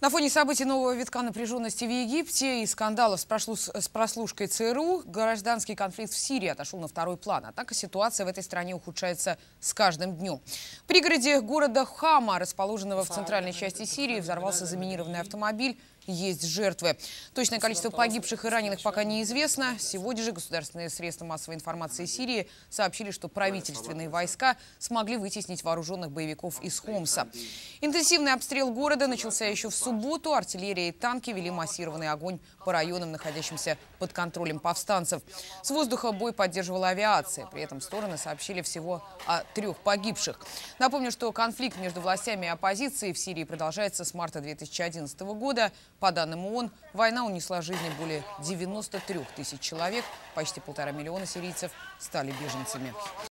На фоне событий нового витка напряженности в Египте и скандалов с прослушкой ЦРУ гражданский конфликт в Сирии отошел на второй план. Однако ситуация в этой стране ухудшается с каждым днем. В пригороде города Хама, расположенного в центральной части Сирии, взорвался заминированный автомобиль. Есть жертвы. Точное количество погибших и раненых пока неизвестно. Сегодня же государственные средства массовой информации Сирии сообщили, что правительственные войска смогли вытеснить вооруженных боевиков из Хомса. Интенсивный обстрел города начался еще в субботу. Артиллерия и танки вели массированный огонь по районам, находящимся под контролем повстанцев. С воздуха бой поддерживала авиация. При этом стороны сообщили всего о 3 погибших. Напомню, что конфликт между властями и оппозицией в Сирии продолжается с марта 2011 года. По данным ООН, война унесла жизни более 93 тысяч человек. Почти 1,5 миллиона сирийцев стали беженцами.